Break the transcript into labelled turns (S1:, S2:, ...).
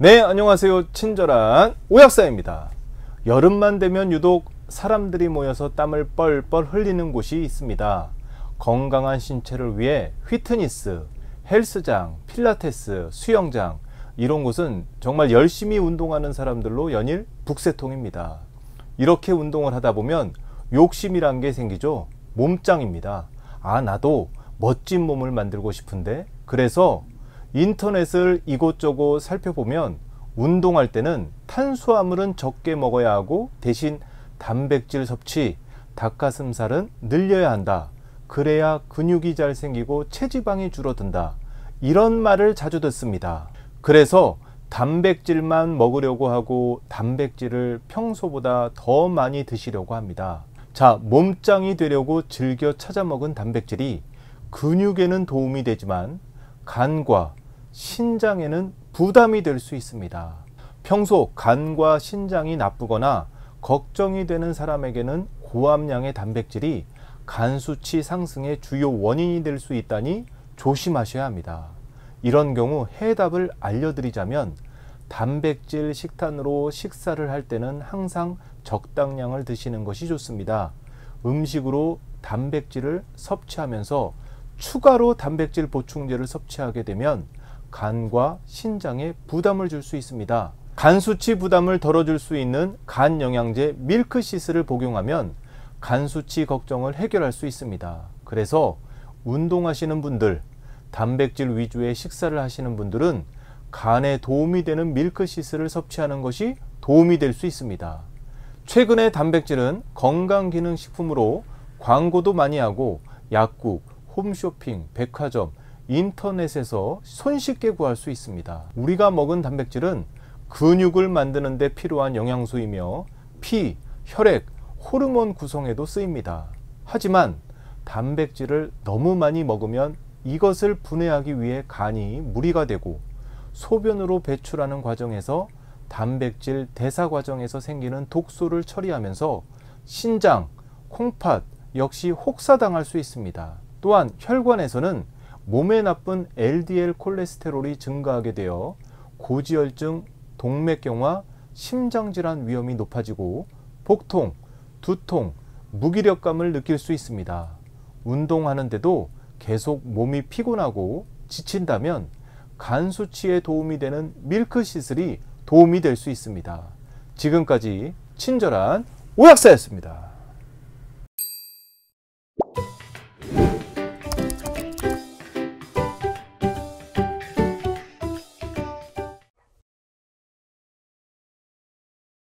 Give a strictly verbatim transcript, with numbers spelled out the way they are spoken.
S1: 네, 안녕하세요. 친절한 오약사입니다. 여름만 되면 유독 사람들이 모여서 땀을 뻘뻘 흘리는 곳이 있습니다. 건강한 신체를 위해 피트니스, 헬스장, 필라테스, 수영장, 이런 곳은 정말 열심히 운동하는 사람들로 연일 북새통입니다. 이렇게 운동을 하다 보면 욕심이란 게 생기죠. 몸짱입니다. 아, 나도 멋진 몸을 만들고 싶은데. 그래서 인터넷을 이곳저곳 살펴보면 운동할 때는 탄수화물은 적게 먹어야 하고 대신 단백질 섭취, 닭가슴살은 늘려야 한다. 그래야 근육이 잘 생기고 체지방이 줄어든다. 이런 말을 자주 듣습니다. 그래서 단백질만 먹으려고 하고 단백질을 평소보다 더 많이 드시려고 합니다. 자, 몸짱이 되려고 즐겨 찾아 먹은 단백질이 근육에는 도움이 되지만 간과 신장에는 부담이 될 수 있습니다. 평소 간과 신장이 나쁘거나 걱정이 되는 사람에게는 고함량의 단백질이 간 수치 상승의 주요 원인이 될 수 있다니 조심하셔야 합니다. 이런 경우 해답을 알려드리자면 단백질 식단으로 식사를 할 때는 항상 적당량을 드시는 것이 좋습니다. 음식으로 단백질을 섭취하면서 추가로 단백질 보충제를 섭취하게 되면 간과 신장에 부담을 줄 수 있습니다. 간 수치 부담을 덜어줄 수 있는 간 영양제 밀크시스를 복용하면 간 수치 걱정을 해결할 수 있습니다. 그래서 운동하시는 분들, 단백질 위주의 식사를 하시는 분들은 간에 도움이 되는 밀크시스를 섭취하는 것이 도움이 될 수 있습니다. 최근에 단백질은 건강기능식품으로 광고도 많이 하고 약국, 홈쇼핑, 백화점, 인터넷에서 손쉽게 구할 수 있습니다. 우리가 먹은 단백질은 근육을 만드는 데 필요한 영양소이며 피, 혈액, 호르몬 구성에도 쓰입니다. 하지만 단백질을 너무 많이 먹으면 이것을 분해하기 위해 간이 무리가 되고 소변으로 배출하는 과정에서 단백질 대사 과정에서 생기는 독소를 처리하면서 신장, 콩팥 역시 혹사당할 수 있습니다. 또한 혈관에서는 몸에 나쁜 엘디엘 콜레스테롤이 증가하게 되어 고지혈증, 동맥경화, 심장질환 위험이 높아지고 복통, 두통, 무기력감을 느낄 수 있습니다. 운동하는데도 계속 몸이 피곤하고 지친다면 간 수치에 도움이 되는 밀크시슬이 도움이 될 수 있습니다. 지금까지 친절한 오약사였습니다.